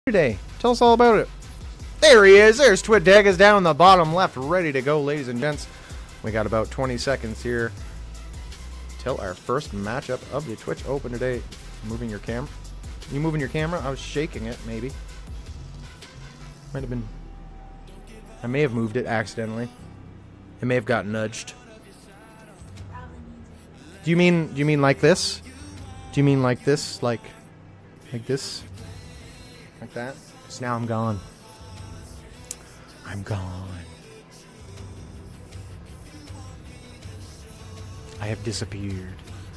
Today, tell us all about it. There he is. There's TwitDegas down in the bottom left, ready to go, ladies and gents. We got about 20 seconds here till our first matchup of the Twitch Open today. Moving your camera. You moving your camera? I was shaking it, maybe. Might have been. I may have moved it accidentally. It may have got nudged. Do you mean like this? Do you mean like this? Like this? Like that? So now I'm gone. I'm gone. I have disappeared.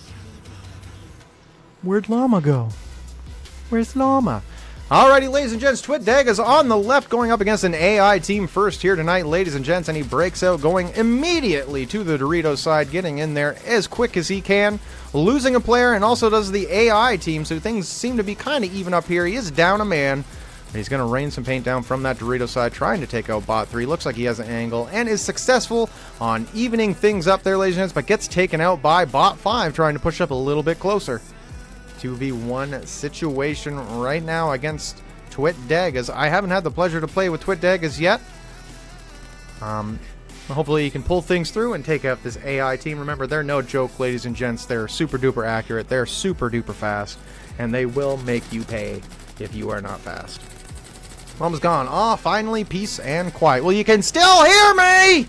Where'd Llama go? Where's Llama? Alrighty, ladies and gents, TwitDegas on the left going up against an AI team first here tonight, ladies and gents, and he breaks out going immediately to the Doritos side, getting in there as quick as he can, losing a player, and also does the AI team, so things seem to be kind of even up here. He is down a man, and he's going to rain some paint down from that Dorito side, trying to take out bot 3. Looks like he has an angle, and is successful on evening things up there, ladies and gents, but gets taken out by bot 5, trying to push up a little bit closer. 2v1 situation right now against TwitDegas. I haven't had the pleasure to play with TwitDegas yet. Hopefully you can pull things through and take out this AI team. Remember, they're no joke, ladies and gents. They're super duper accurate. They're super duper fast. And they will make you pay if you are not fast. Mom's gone. Oh, finally, peace and quiet. Well, you can still hear me!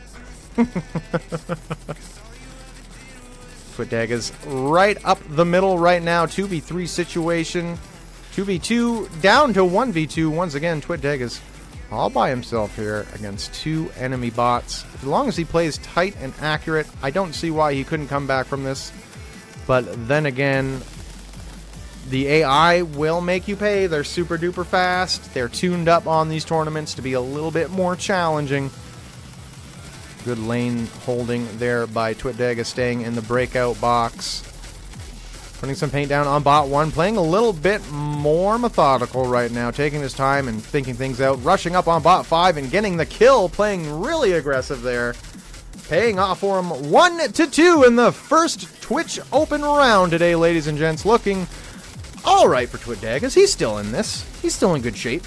TwitDegas right up the middle right now. 2v3 situation. 2v2 down to 1v2. Once again, TwitDegas all by himself here against two enemy bots. As long as he plays tight and accurate, I don't see why he couldn't come back from this. But then again, the AI will make you pay. They're super duper fast. They're tuned up on these tournaments to be a little bit more challenging. Good lane holding there by TwitDegas, staying in the breakout box. Putting some paint down on bot 1, playing a little bit more methodical right now, taking his time and thinking things out, rushing up on bot 5 and getting the kill, playing really aggressive there. Paying off for him 1-2 in the first Twitch Open round today, ladies and gents. Looking alright for TwitDegas. He's still in this. He's still in good shape.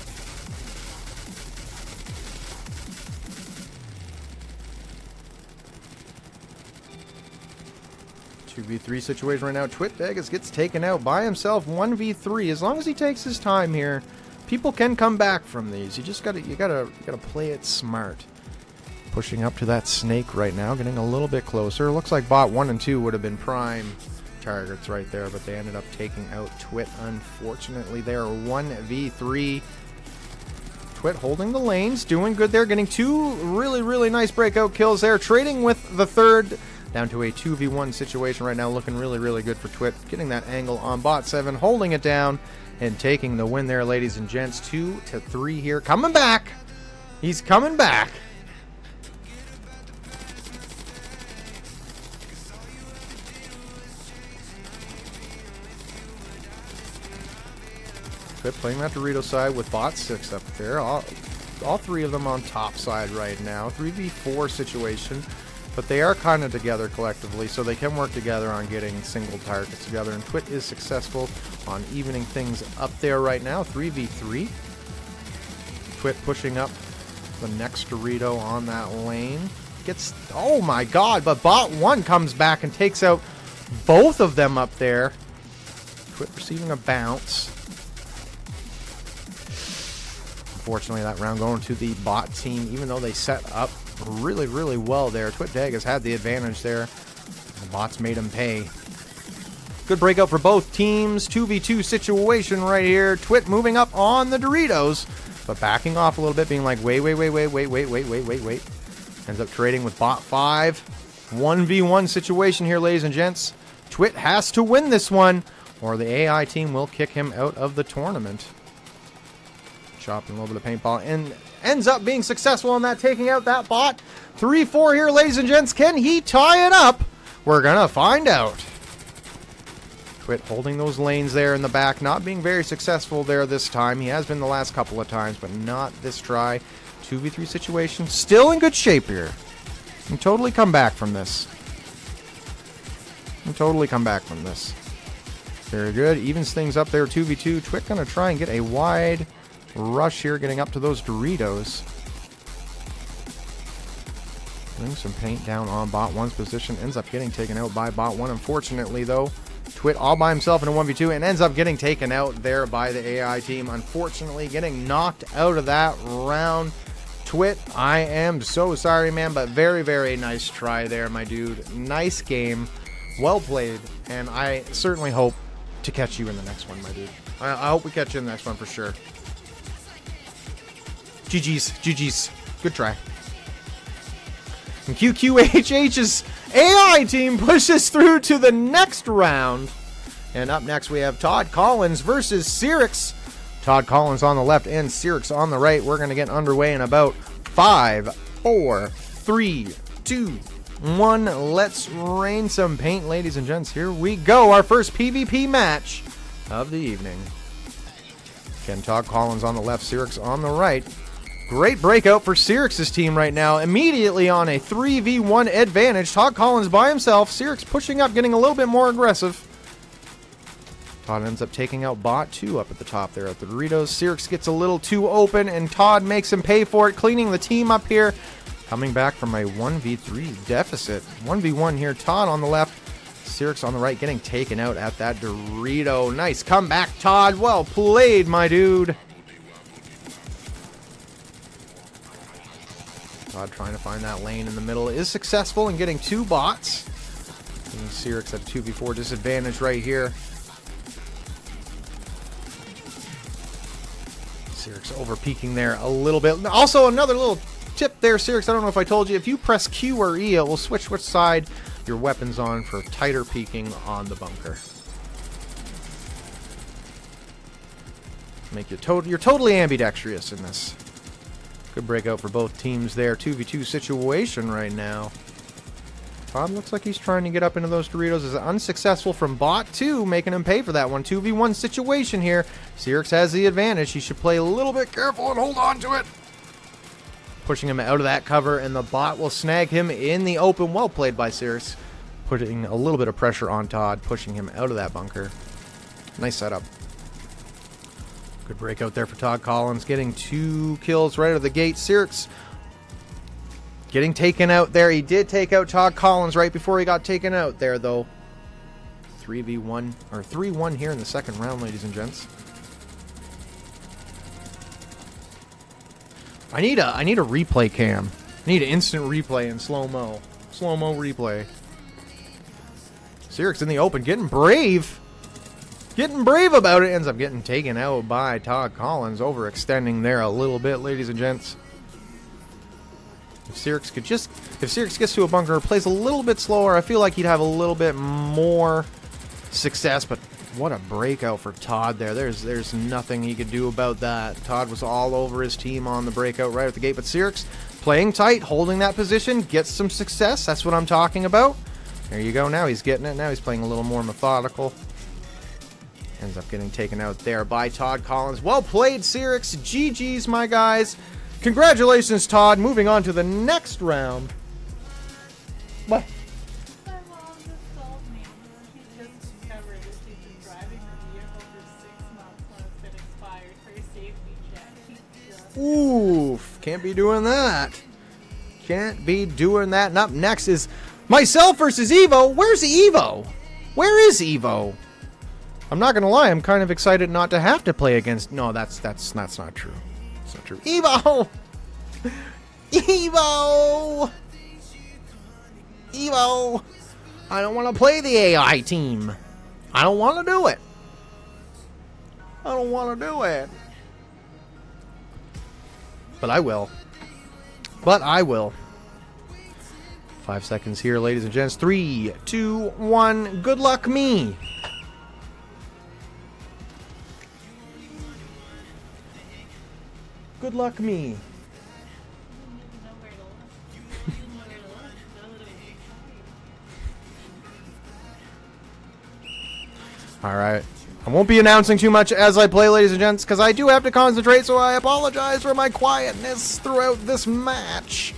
2v3 situation right now. TwitDegas gets taken out by himself. 1v3. As long as he takes his time here, people can come back from these. You just gotta play it smart. Pushing up to that snake right now, getting a little bit closer. Looks like bot 1 and 2 would have been prime targets right there, but they ended up taking out Twit. Unfortunately, they are 1v3. Twit holding the lanes, doing good there, getting two really nice breakout kills there, trading with the third. Down to a 2v1 situation right now, looking really good for Twit. Getting that angle on bot 7, holding it down, and taking the win there, ladies and gents. 2-3 here. Coming back! He's coming back! Twit playing that Dorito side with bot 6 up there. All three of them on top side right now. 3v4 situation. But they are kind of together collectively, so they can work together on getting single targets together. And Twit is successful on evening things up there right now. 3v3. Twit pushing up the next Dorito on that lane. Gets, oh my god, but bot 1 comes back and takes out both of them up there. Twit receiving a bounce. Unfortunately, that round going to the bot team, even though they set up really well there. TwitDegas had the advantage there. The bots made him pay. Good breakout for both teams. 2v2 situation right here. Twit moving up on the Doritos, but backing off a little bit, being like, wait. Ends up trading with bot 5. 1v1 situation here, ladies and gents. Twit has to win this one, or the AI team will kick him out of the tournament. Chopping a little bit of paintball, and ends up being successful on that, taking out that bot. 3-4 here, ladies and gents. Can he tie it up? We're gonna find out. Twit holding those lanes there in the back, not being very successful there this time. He has been the last couple of times, but not this try. 2v3 situation, still in good shape here. Can totally come back from this. Very good. Evens things up there, 2v2. Twit going to try and get a wide rush here, getting up to those Doritos. Putting some paint down on bot 1's position. Ends up getting taken out by bot 1. Unfortunately, though, Twit all by himself in a 1v2 and ends up getting taken out there by the AI team. Unfortunately, getting knocked out of that round. Twit, I am so sorry, man, but very, very nice try there, my dude. Nice game. Well played. And I certainly hope to catch you in the next one, my dude. I hope we catch you in the next one for sure. GG's. GG's. Good try. And QQHH's AI team pushes through to the next round. And up next we have Todd Collins versus Cyrix. Todd Collins on the left and Cyrix on the right. We're going to get underway in about 5, 4, 3, 2, 1. Let's rain some paint, ladies and gents. Here we go. Our first PvP match of the evening. Again, Todd Collins on the left, Cyrix on the right. Great breakout for Cyrix's team right now. Immediately on a 3v1 advantage. Todd Collins by himself. Cyrix pushing up, getting a little bit more aggressive. Todd ends up taking out bot 2 up at the top there at the Doritos. Cyrix gets a little too open, and Todd makes him pay for it, cleaning the team up here. Coming back from a 1v3 deficit. 1v1 here. Todd on the left. Cyrix on the right, getting taken out at that Dorito. Nice comeback, Todd. Well played, my dude. Todd trying to find that lane in the middle. Is successful in getting 2 bots. And Cyrix at 2v4 disadvantage right here. Cyrix over peeking there a little bit. Also, another little tip there, Cyrix. I don't know if I told you. If you press Q or E, it will switch which side your weapon's on for tighter peeking on the bunker. Make you you're totally ambidextrous in this. Good breakout for both teams there. 2v2 situation right now. Todd looks like he's trying to get up into those Doritos. Is unsuccessful from bot 2, making him pay for that one. 2v1 situation here. Cyrix has the advantage. He should play a little bit careful and hold on to it. Pushing him out of that cover, and the bot will snag him in the open. Well played by Cyrix. Putting a little bit of pressure on Todd, pushing him out of that bunker. Nice setup. Good breakout there for Todd Collins, getting 2 kills right out of the gate. Cyrix getting taken out there. He did take out Todd Collins right before he got taken out there, though. 3v1 or 3-1 here in the second round, ladies and gents. I need a replay cam. I need an instant replay in slow-mo. Slow-mo replay. Cyrix in the open, getting brave. Getting brave about it. Ends up getting taken out by Todd Collins. Overextending there a little bit, ladies and gents. If Cyrix gets to a bunker, plays a little bit slower, I feel like he'd have a little bit more success. But what a breakout for Todd there. There's nothing he could do about that. Todd was all over his team on the breakout right at the gate. But Cyrix playing tight, holding that position, gets some success. That's what I'm talking about. There you go. Now he's getting it. Now he's playing a little more methodical. Ends up getting taken out there by Todd Collins. Well played, Cyrix. GG's, my guys. Congratulations, Todd. Moving on to the next round. What? My mom just told me she just discovered that she's been driving the vehicle for 6 months when it's been expired for a safety check. Oof. Can't be doing that. Can't be doing that. And up next is myself versus Evo. Where's Evo? Where is Evo? I'm not gonna lie, I'm kind of excited not to have to play against. No, that's not true. It's not true. Evo! Evo! Evo! I don't want to play the AI team. I don't want to do it. I don't want to do it. But I will. But I will. 5 seconds here, ladies and gents. 3, 2, 1. Good luck, me. Good luck, me. Alright. I won't be announcing too much as I play, ladies and gents, because I do have to concentrate, so I apologize for my quietness throughout this match.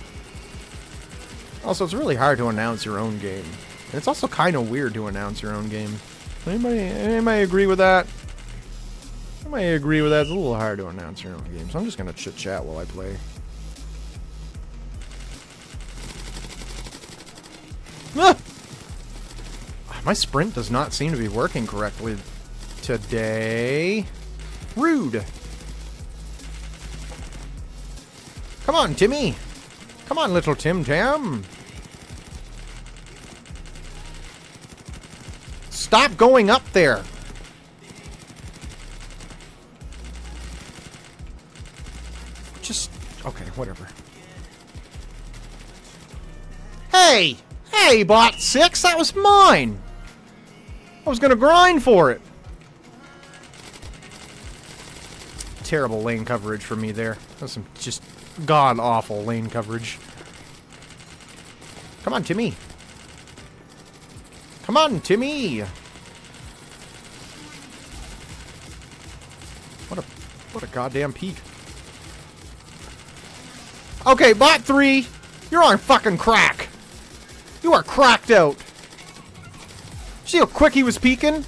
Also, it's really hard to announce your own game. And it's also kind of weird to announce your own game. Anybody agree with that? Anybody agree with that? It's a little hard to announce here in the game, so I'm just gonna chit chat while I play. Ah! My sprint does not seem to be working correctly today. Rude. Come on, Timmy. Come on, little Tim Tam. Stop going up there. Just, okay, whatever. Hey! Hey, bot 6, that was mine! I was gonna grind for it. Terrible lane coverage for me there. That's some just god-awful lane coverage. Come on, Timmy. Come on, Timmy. What a goddamn peak. Okay, bot 3, you're on fucking crack. You are cracked out. See how quick he was peeking?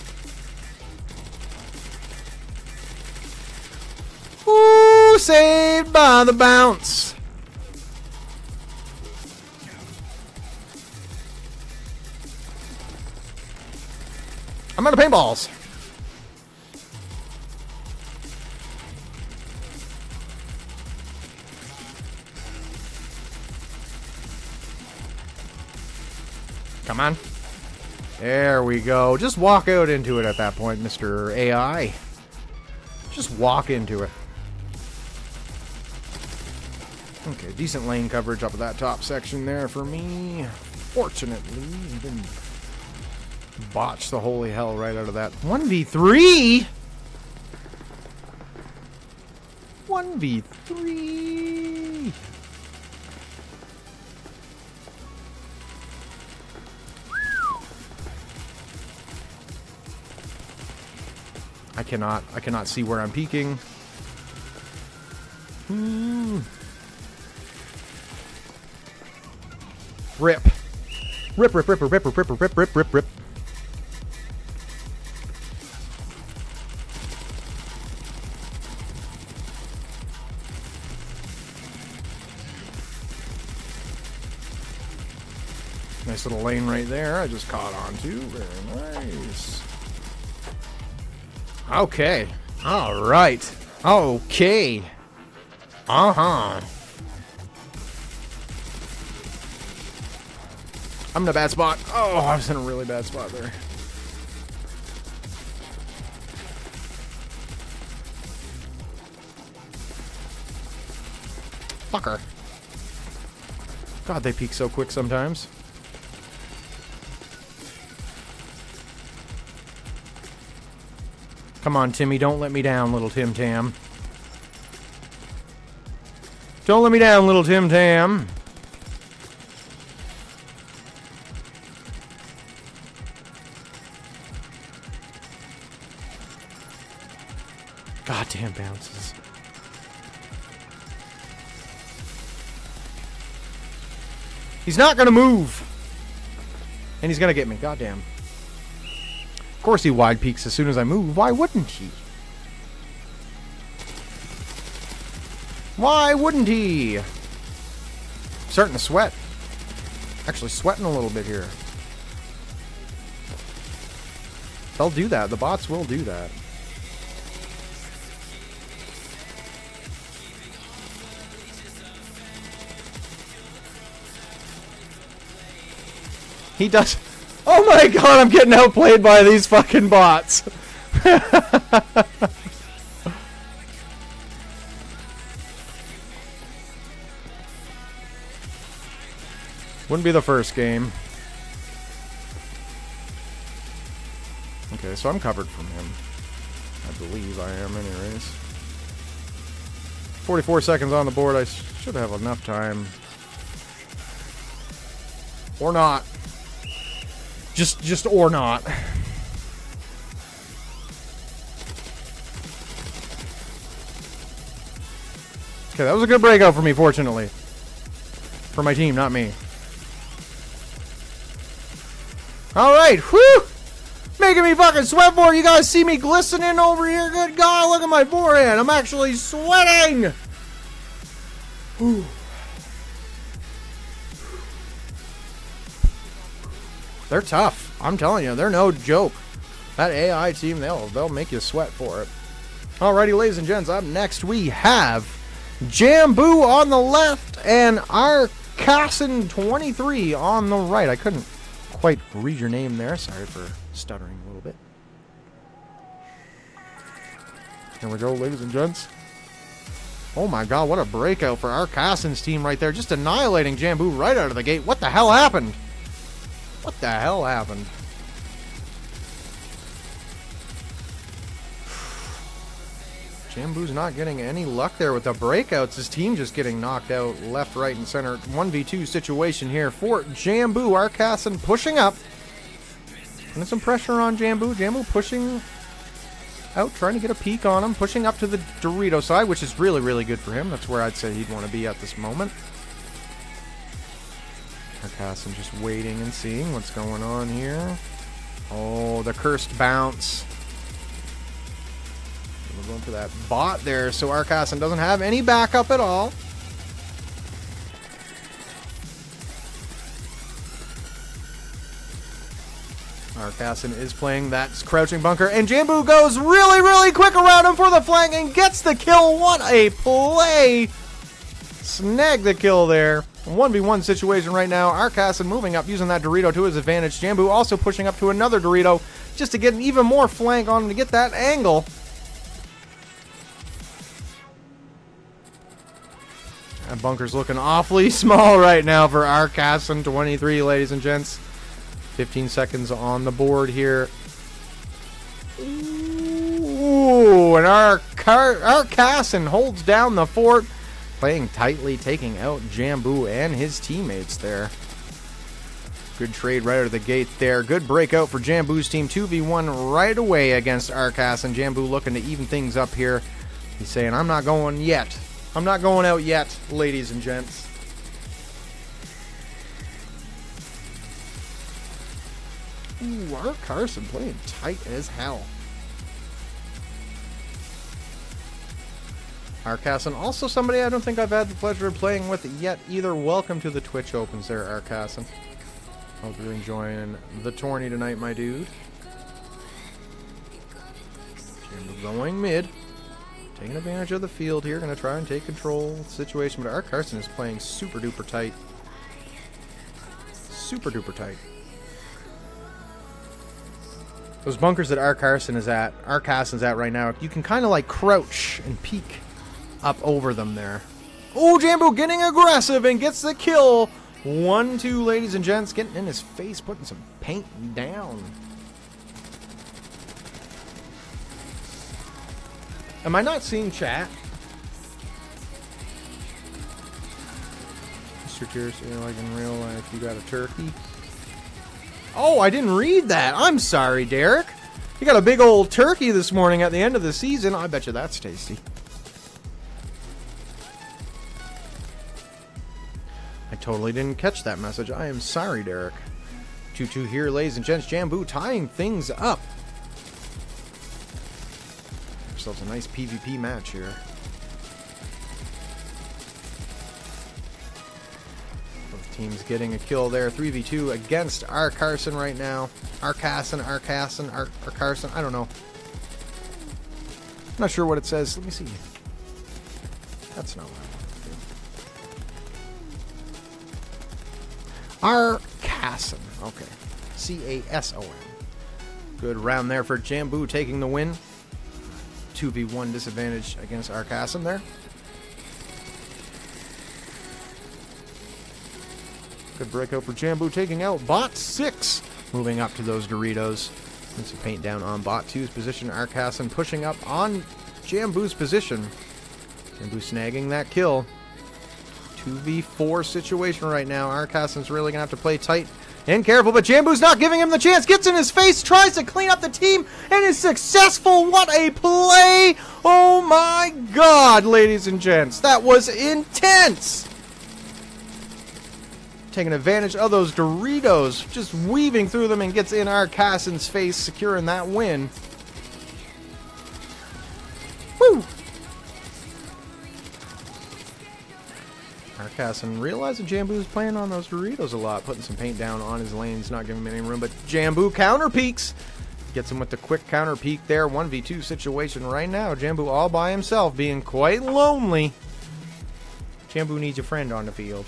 Ooh, saved by the bounce. I'm out of paintballs. Come on. There we go. Just walk out into it at that point, Mr. AI. Just walk into it. Okay, decent lane coverage up at that top section there for me. Fortunately, he didn't botch the holy hell right out of that. 1v3? 1v3? I cannot see where I'm peeking. Rip. Rip, rip, rip, rip, rip, rip, rip, rip, rip, rip, rip. Nice little lane right there. I just caught on to. Very nice. Okay. All right. Okay. Uh-huh. I'm in a bad spot. Oh, I was in a really bad spot there. Fucker. God, they peak so quick sometimes. Come on, Timmy, don't let me down, little Tim Tam. Don't let me down, little Tim Tam. Goddamn bounces. He's not gonna move. And he's gonna get me, goddamn. Of course he wide peaks as soon as I move. Why wouldn't he? Why wouldn't he? I'm starting to sweat. Actually sweating a little bit here. They'll do that. The bots will do that. He does. Oh my god, I'm getting outplayed by these fucking bots. Wouldn't be the first game. Okay, so I'm covered from him. I believe I am anyways. 44 seconds on the board. I should have enough time. Or not. Just or not. Okay, that was a good breakout for me, fortunately. For my team, not me. Alright, whew! Made making me fucking sweat for it. You guys see me glistening over here? Good God, look at my forehead. I'm actually sweating. Whew. They're tough. I'm telling you, they're no joke. That AI team, they'll make you sweat for it. Alrighty, ladies and gents, up next we have Jambu on the left and Arcassin23 on the right. I couldn't quite read your name there. Sorry for stuttering a little bit. Here we go, ladies and gents. Oh my God, what a breakout for Arcassin's team right there. Just annihilating Jambu right out of the gate. What the hell happened? What the hell happened? Jambu's not getting any luck there with the breakouts. His team just getting knocked out left, right, and center. 1v2 situation here for Jambu. Arcassin pushing up. And some pressure on Jambu. Jambu pushing out, trying to get a peek on him. Pushing up to the Dorito side, which is really, really good for him. That's where I'd say he'd want to be at this moment. Arcassin just waiting and seeing what's going on here. Oh, the cursed bounce. We're going for that bot there, so Arcassin doesn't have any backup at all. Arcassin is playing that crouching bunker, and Jambu goes really, really quick around him for the flank and gets the kill. What a play! Snag the kill there. 1v1 situation right now. Arcassin moving up, using that Dorito to his advantage. Jambu also pushing up to another Dorito just to get an even more flank on him to get that angle. That bunker's looking awfully small right now for Arcassin23, ladies and gents. 15 seconds on the board here. Ooh, and Arcassin holds down the fort, playing tightly, taking out Jambu and his teammates there. Good trade right out of the gate there. Good breakout for Jambu's team. 2v1 right away against Arcassin. Jambu looking to even things up here. He's saying, I'm not going yet. I'm not going out yet, ladies and gents. Ooh, Arcassin playing tight as hell. Arcassin, also somebody I don't think I've had the pleasure of playing with yet either. Welcome to the Twitch Opens there, Arcassin. Hope you're enjoying the tourney tonight, my dude. Jambu going mid. Taking advantage of the field here. Going to try and take control of the situation, but Arcassin is playing super duper tight. Super duper tight. Those bunkers that Arcassin's at right now, you can kind of like crouch and peek up over them there. Oh, Jambu getting aggressive and gets the kill. 1-2, ladies and gents. Getting in his face, putting some paint down. Am I not seeing chat? Mr. Tears, you know, like in real life, you got a turkey. Oh, I didn't read that. I'm sorry, Derek. You got a big old turkey this morning at the end of the season. I bet you that's tasty. I totally didn't catch that message. I am sorry, Derek. 2-2 here, ladies and gents. Jambu tying things up. Ourselves a nice PvP match here. Both teams getting a kill there. 3v2 against Arcassin right now. Arcassin. I don't know. I'm not sure what it says. Let me see. That's not what I want to do. Arcassin. Okay. C-A-S-O-N. Good round there for Jambu taking the win. 2v1 disadvantage against Arcassin there. Good breakout for Jambu taking out Bot 6. Moving up to those Doritos. And some paint down on Bot 2's position. Arcassin pushing up on Jambu's position. Jambu snagging that kill. 2v4 situation right now. Arcassin's really going to have to play tight and careful, but Jambu's not giving him the chance. Gets in his face, tries to clean up the team, and is successful. What a play! Oh my God, ladies and gents. That was intense! taking advantage of those Doritos, just weaving through them and gets in Arcassin's face, securing that win. Woo! Arcassin realizing Jambu's playing on those Doritos a lot, putting some paint down on his lanes, not giving him any room, but Jambu counter peeks. Gets him with the quick counter peek there. 1v2 situation right now. Jambu all by himself, being quite lonely. Jambu needs a friend on the field.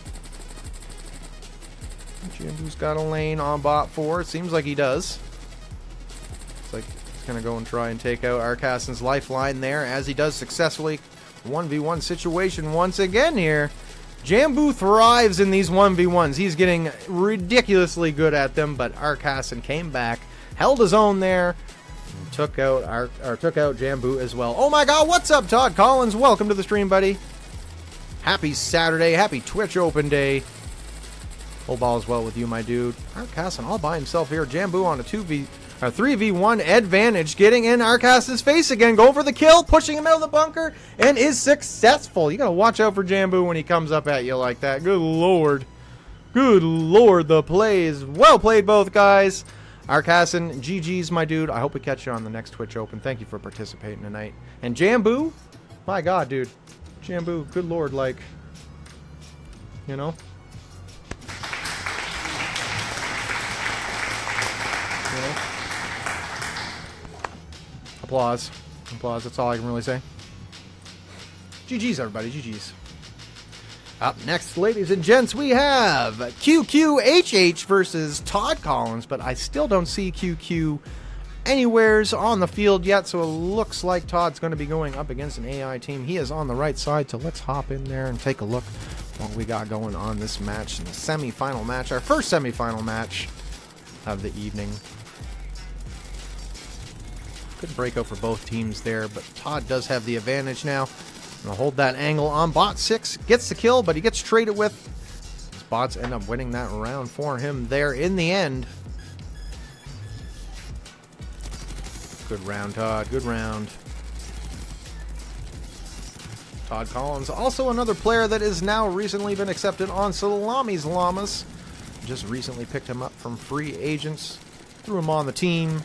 Jambu's got a lane on bot 4. It seems like he does. It's like he's going to go and try and take out Arcassin's lifeline there, as he does successfully. 1v1 situation once again here. Jambu thrives in these 1v1s. He's getting ridiculously good at them, but Arcassin came back, held his own there, and took out Jambu as well. Oh my god, what's up, Todd Collins? Welcome to the stream, buddy. Happy Saturday, happy Twitch open day. Whole ball as well with you, my dude. Arcassin all by himself here. Jambu on a 3v1 advantage, getting in Arcassin's face again. Go for the kill, pushing him out of the bunker, and is successful. You gotta watch out for Jambu when he comes up at you like that. Good lord. Good lord, the play is well played, both guys. Arcassin, GG's, my dude. I hope we catch you on the next Twitch Open. Thank you for participating tonight. And Jambu, my god, dude. Jambu, good lord, like, you know? Applause. Applause, that's all I can really say. GG's, everybody, GG's. Up next, ladies and gents, we have QQHH versus Todd Collins, but I still don't see QQ anywheres on the field yet, so it looks like Todd's going to be going up against an AI team. He is on the right side, so let's hop in there and take a look what we got going on this match, in the semi-final match, our first semi-final match of the evening. Good breakout for both teams there, but Todd does have the advantage now. Gonna hold that angle on bot 6, gets the kill, but he gets traded with. His bots end up winning that round for him there in the end. Good round, Todd. Good round. Todd Collins, also another player that has now recently been accepted on SalamiLlamas. Just recently picked him up from free agents. Threw him on the team.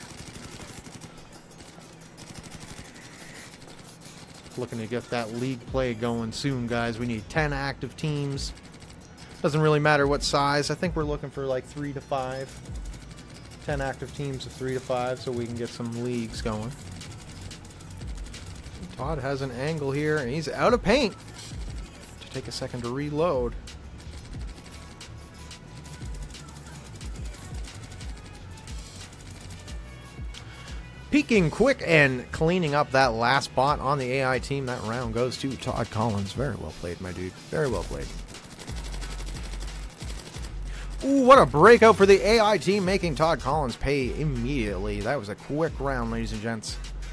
Looking to get that league play going soon, guys. We need 10 active teams. Doesn't really matter what size. I think we're looking for like 3 to 5. 10 active teams of 3 to 5 so we can get some leagues going. Todd has an angle here, and he's out of paint. To take a second to reload. Peeking quick and cleaning up that last bot on the AI team. That round goes to Todd Collins. Very well played, my dude. Very well played. Ooh, what a breakout for the AI team, making Todd Collins pay immediately. That was a quick round, ladies and gents.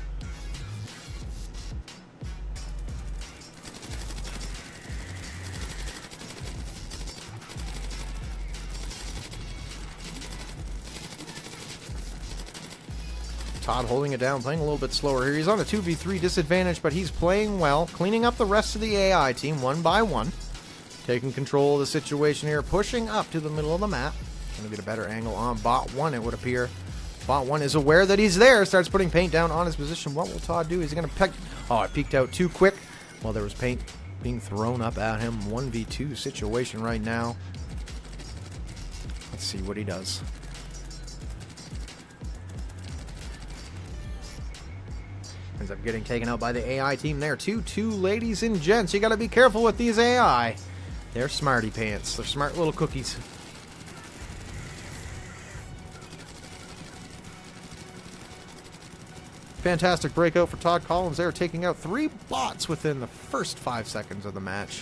Todd holding it down, playing a little bit slower here. He's on a 2v3 disadvantage, but he's playing well, cleaning up the rest of the AI team one by one. Taking control of the situation here, pushing up to the middle of the map. Going to get a better angle on bot 1, it would appear. Bot 1 is aware that he's there, starts putting paint down on his position. What will Todd do? Is he going to peck? Oh, it peeked out too quick. Well, there was paint being thrown up at him. 1v2 situation right now. Let's see what he does. Ends up getting taken out by the AI team there too. Two ladies and gents. You got to be careful with these AI. They're smarty pants. They're smart little cookies. Fantastic breakout for Todd Collins there, taking out 3 bots within the first 5 seconds of the match.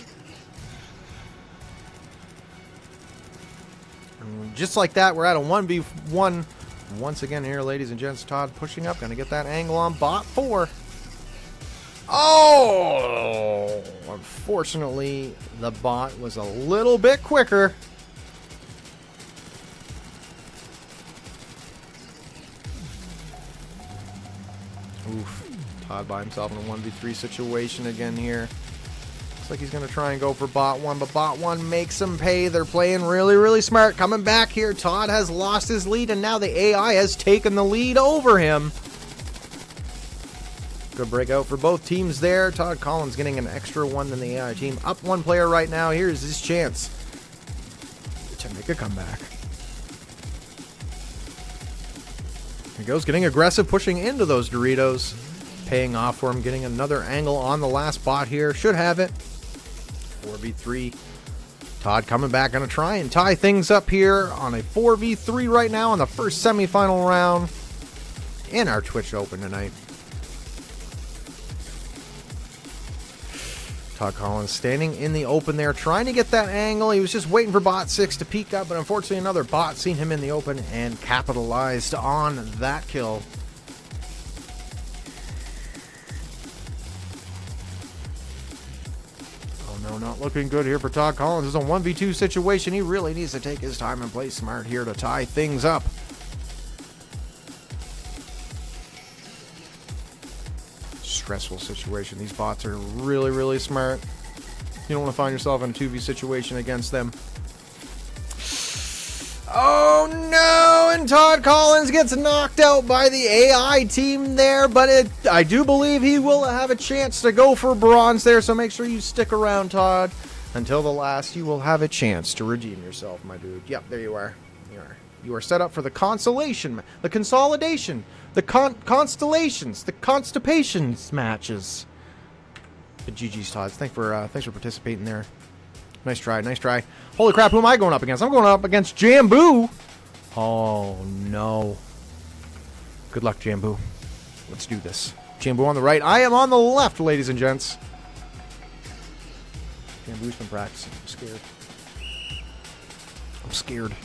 And just like that, we're at a 1v1 once again here, ladies and gents. Todd pushing up, gonna get that angle on bot 4. Oh! Unfortunately, the bot was a little bit quicker. Oof. Todd by himself in a 1v3 situation again here. Looks like he's going to try and go for bot 1, but bot 1 makes him pay. They're playing really, really smart. Coming back here, Todd has lost his lead, and now the AI has taken the lead over him. Good breakout for both teams there. Todd Collins getting an extra one than the AI team. Up one player right now. Here's his chance to make a comeback. He goes, getting aggressive, pushing into those Doritos. Paying off for him, getting another angle on the last bot here. Should have it. 4v3. Todd coming back, going to try and tie things up here on a 4v3 right now on the first semifinal round in our Twitch Open tonight. Todd Collins standing in the open there, trying to get that angle. He was just waiting for bot 6 to peek up, but unfortunately another bot seen him in the open and capitalized on that kill. Oh no, not looking good here for Todd Collins. This is a 1v2 situation. He really needs to take his time and play smart here to tie things up. Stressful situation. These bots are really, really smart. You don't want to find yourself in a 2v situation against them. Oh no! And Todd Collins gets knocked out by the AI team there, but I do believe he will have a chance to go for bronze there, so make sure you stick around, Todd. Until the last, you will have a chance to redeem yourself, my dude. Yep, there you are. You are set up for the consolation, the consolidation, the constellations, the constipations matches. But GG's, Todd. Thanks for participating there. Nice try, nice try. Holy crap, who am I going up against? I'm going up against Jambu. Oh no. Good luck, Jambu. Let's do this. Jambu on the right. I am on the left, ladies and gents. Jambu's been practicing. I'm scared. I'm scared.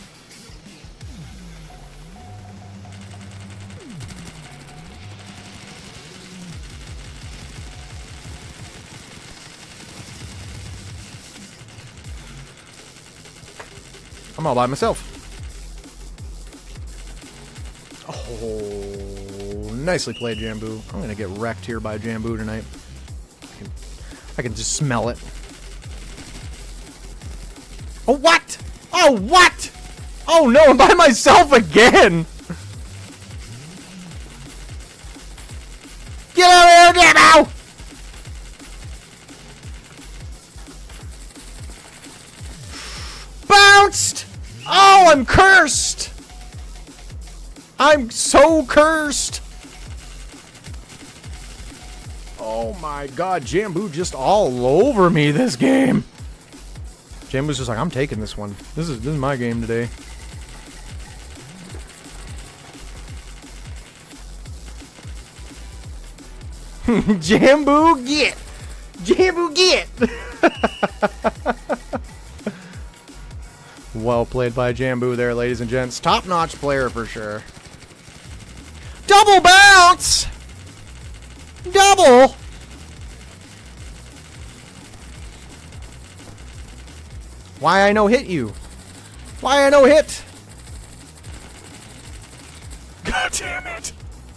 I'm all by myself. Oh, nicely played, Jambu. I'm going to get wrecked here by Jambu tonight. I can just smell it. Oh, what? Oh, what? Oh, no, I'm by myself again. Get out of here, Jambu! Bounced! Oh, I'm cursed! I'm so cursed! Oh my god, Jambu just all over me this game. Jambu's just like, I'm taking this one. This is my game today. Jambu, get! Jambu, get! Well played by Jambu there, ladies and gents. Top-notch player for sure. Double bounce! Double! Why I no hit you? Why I no hit? God damn it!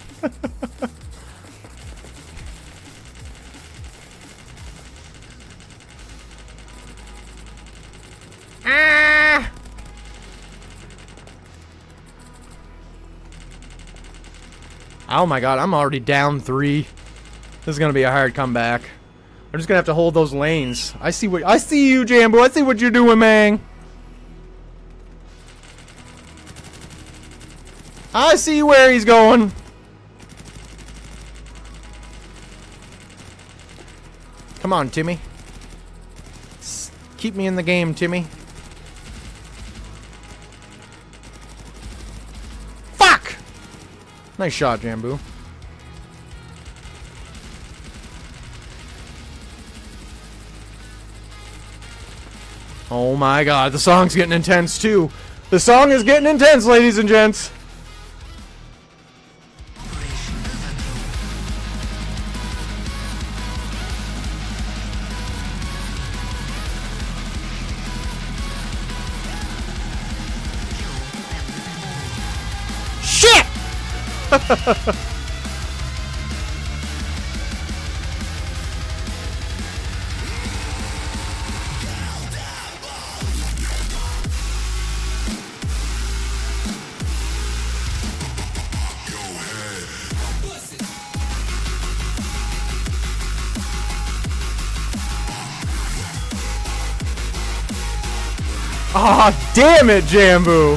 Ah! Oh my god, I'm already down 3. This is gonna be a hard comeback. I'm just gonna have to hold those lanes. I see you, Jambu. I see what you're doing, man. I see where he's going. Come on, Timmy. Keep me in the game, Timmy. Fuck! Nice shot, Jambu. Oh my god, the song's getting intense too. The song is getting intense, ladies and gents. Shit! Ah, damn it, Jambu.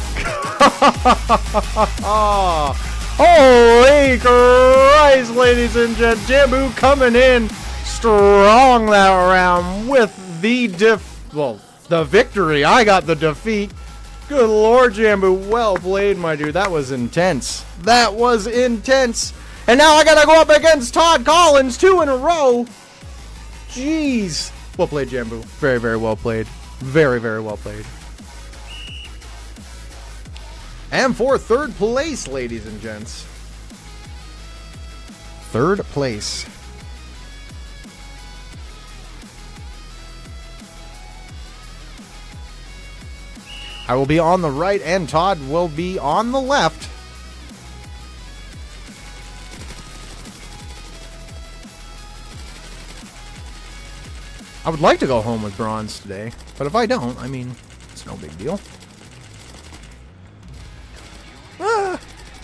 Holy Christ, ladies and gents. Jambu coming in strong that round with the the victory. I got the defeat. Good Lord, Jambu. Well played, my dude. That was intense. That was intense. And now I gotta go up against Todd Collins 2 in a row. Jeez. Well played, Jambu. Very, very well played. Very, very well played. And for third place, ladies and gents. Third place. I will be on the right and Todd will be on the left. I would like to go home with bronze today, but if I don't, I mean, it's no big deal. Ah.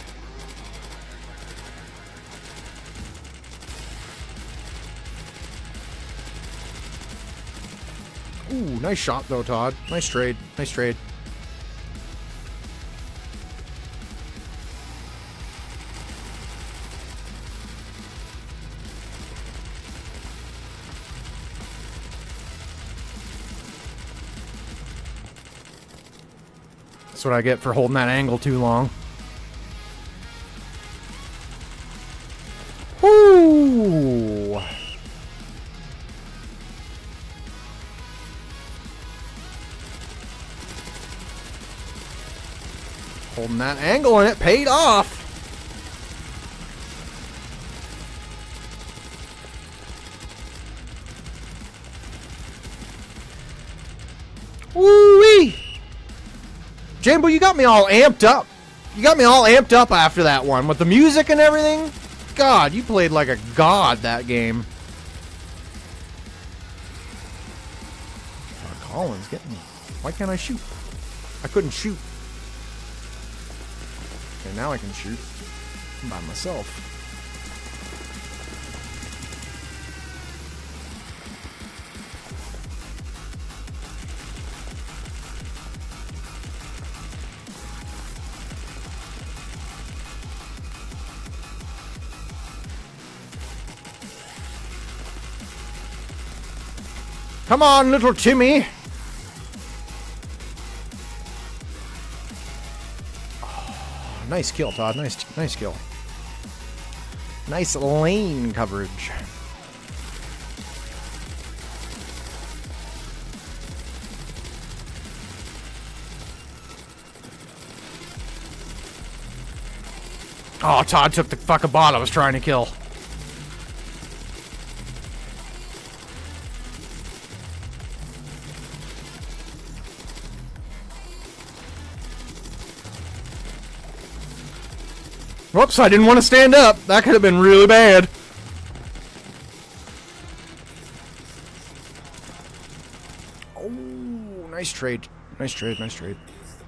Ooh, nice shot though, Todd. Nice trade. Nice trade. That's what I get for holding that angle too long. Woo! Holding that angle and it paid off. Woo-wee! Jambo, you got me all amped up. You got me all amped up after that one. With the music and everything. God, you played like a god that game. Collins, get me. Why can't I shoot? I couldn't shoot. Okay, now I can shoot. I'm by myself. Come on, little Timmy. Oh, nice kill, Todd. Nice kill. Nice lane coverage. Oh, Todd took the fucking bot I was trying to kill. Whoops, I didn't want to stand up. That could have been really bad. Oh, nice trade. Nice trade, nice trade.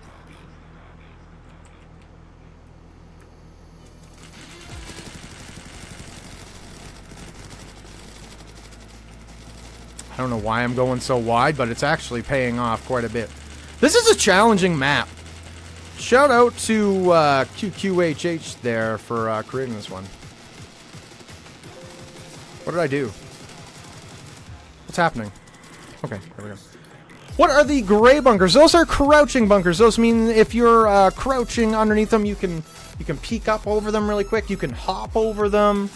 I don't know why I'm going so wide, but it's actually paying off quite a bit. This is a challenging map. Shout out to QQHH there for creating this one. What did I do? What's happening? Okay, there we go. What are the gray bunkers? Those are crouching bunkers. Those mean if you're crouching underneath them, you can peek up over them really quick. You can hop over them.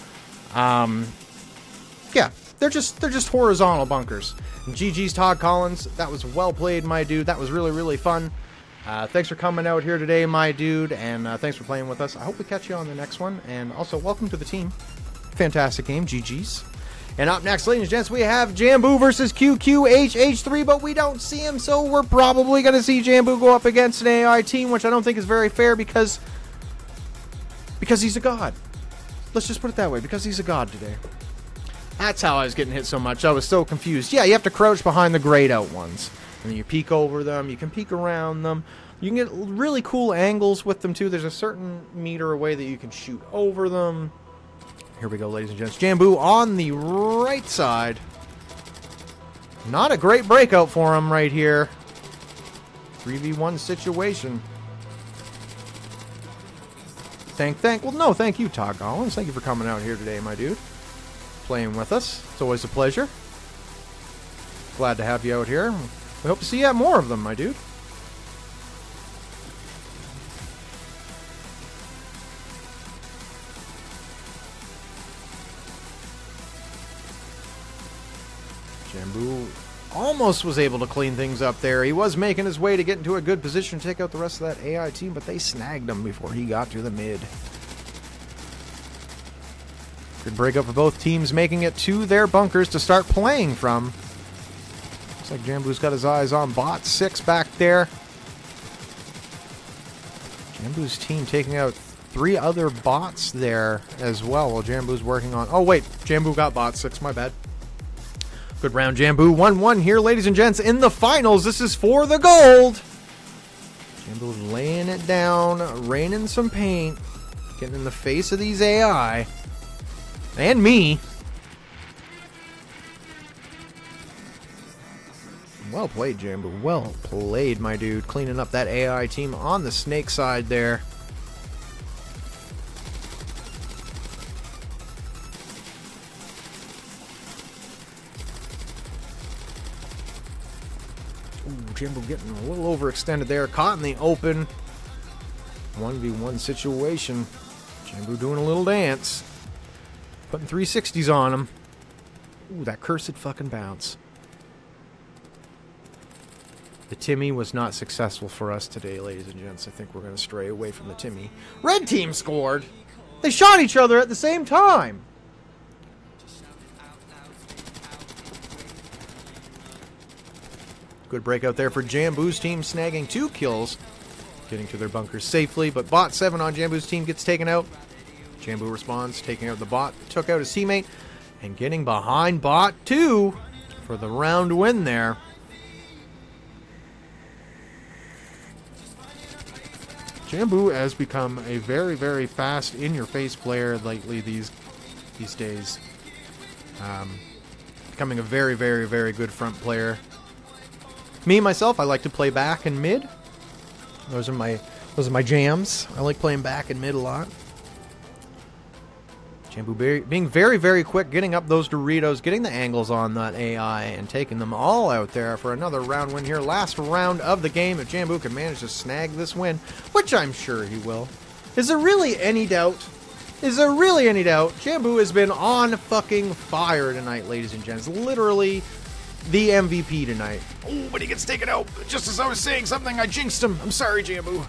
Yeah, they're just horizontal bunkers. And GG's Todd Collins. That was well played, my dude. That was really, really fun. Thanks for coming out here today, my dude, and thanks for playing with us. I hope we catch you on the next one, and also welcome to the team. Fantastic game, GG's. And up next, ladies and gents, we have Jambu versus QQHH3, but we don't see him, so we're probably going to see Jambu go up against an AI team, which I don't think is very fair because he's a god. Let's just put it that way, because he's a god today. That's how I was getting hit so much. I was so confused. Yeah, you have to crouch behind the grayed out ones. And then you peek over them, you can peek around them. You can get really cool angles with them too. There's a certain meter away that you can shoot over them. Here we go, ladies and gents. Jambu on the right side. Not a great breakout for him right here. 3v1 situation. Well, no, thank you, Todd Collins. Thank you for coming out here today, my dude. Playing with us. It's always a pleasure. Glad to have you out here. We hope to see you more of them, my dude. Jambu almost was able to clean things up there. He was making his way to get into a good position to take out the rest of that AI team, but they snagged him before he got to the mid. Good breakup for both teams, making it to their bunkers to start playing from. Looks like Jambu's got his eyes on bot 6 back there. Jambu's team taking out 3 other bots there as well while Jambu's working on... Oh, wait. Jambu got bot 6. My bad. Good round, Jambu. 1-1 here, ladies and gents, in the finals. This is for the gold. Jambu laying it down, raining some paint, getting in the face of these AI. And me. Well played, Jambu. Well played, my dude. Cleaning up that AI team on the snake side there. Jambu getting a little overextended there. Caught in the open. 1v1 situation. Jambu doing a little dance. Putting 360s on him. Ooh, that cursed fucking bounce. The Timmy was not successful for us today, ladies and gents. I think we're going to stray away from the Timmy. Red team scored. They shot each other at the same time. Good breakout there for Jambu's team, snagging 2 kills. Getting to their bunkers safely, but bot 7 on Jambu's team gets taken out. Jambu responds, taking out the bot, took out his teammate, and getting behind bot 2 for the round win there. Jambu has become a very, very fast, in-your-face player lately these days. Becoming a very, very, very good front player. Me, myself, I like to play back and mid. Those are my jams. I like playing back and mid a lot. Jambu being very, very quick, getting up those Doritos, getting the angles on that AI, and taking them all out there for another round win here. Last round of the game. If Jambu can manage to snag this win, which I'm sure he will. Is there really any doubt? Is there really any doubt? Jambu has been on fucking fire tonight, ladies and gents. Literally the MVP tonight. Oh, but he gets taken out. Just as I was saying something, I jinxed him. I'm sorry, Jambu.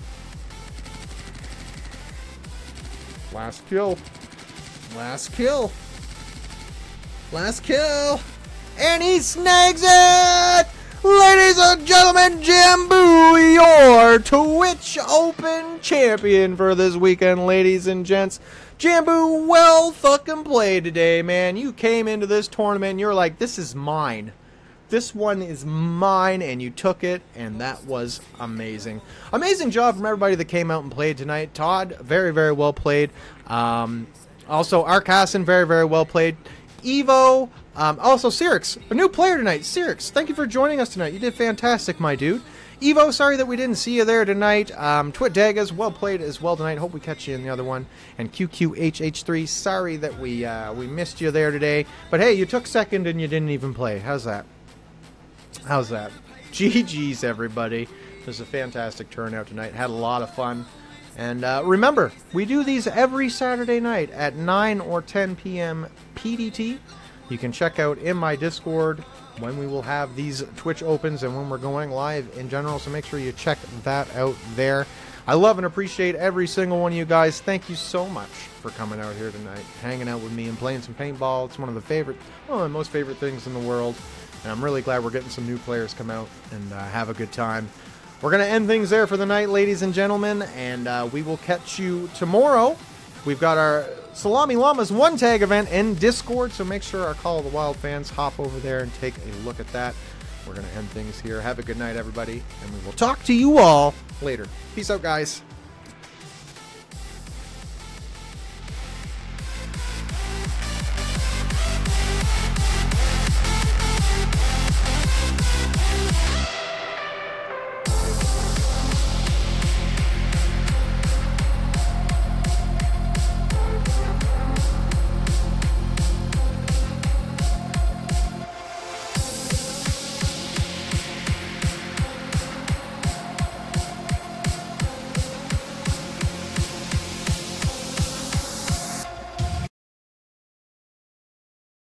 Last kill. Last kill. Last kill. And he snags it! Ladies and gentlemen, Jambu, your Twitch Open champion for this weekend, ladies and gents. Jambu, well fucking played today, man. You came into this tournament and you're like, this is mine. This one is mine, and you took it, and that was amazing. Amazing job from everybody that came out and played tonight. Todd, very, very well played. Also, Arcassin, very, very well played. Evo, also Cyrix, a new player tonight. Cyrix, thank you for joining us tonight. You did fantastic, my dude. Evo, sorry that we didn't see you there tonight. Twitdagas, well played as well tonight. Hope we catch you in the other one. And QQHH3, sorry that we missed you there today. But hey, you took second and you didn't even play. How's that? How's that? GG's, everybody. It was a fantastic turnout tonight. Had a lot of fun. And remember, we do these every Saturday night at 9 or 10 p.m. PDT. You can check out in my Discord when we will have these Twitch opens and when we're going live in general. So make sure you check that out there. I love and appreciate every single one of you guys. Thank you so much for coming out here tonight, hanging out with me and playing some paintball. It's one of my most favorite things in the world. And I'm really glad we're getting some new players come out and have a good time. We're going to end things there for the night, ladies and gentlemen, and we will catch you tomorrow. We've got our SalamiLlama's One Tag event in Discord, so make sure our Call of the Wild fans hop over there and take a look at that. We're going to end things here. Have a good night, everybody, and we will talk to you all later. Peace out, guys.